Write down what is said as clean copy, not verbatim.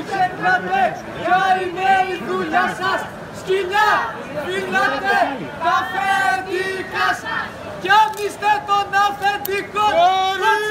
ξεχνάτε ποια είναι η δουλειά σας. Σκυλιά, φυλάτε τα αφεντικά σας κι αν είστε των αφεντικών.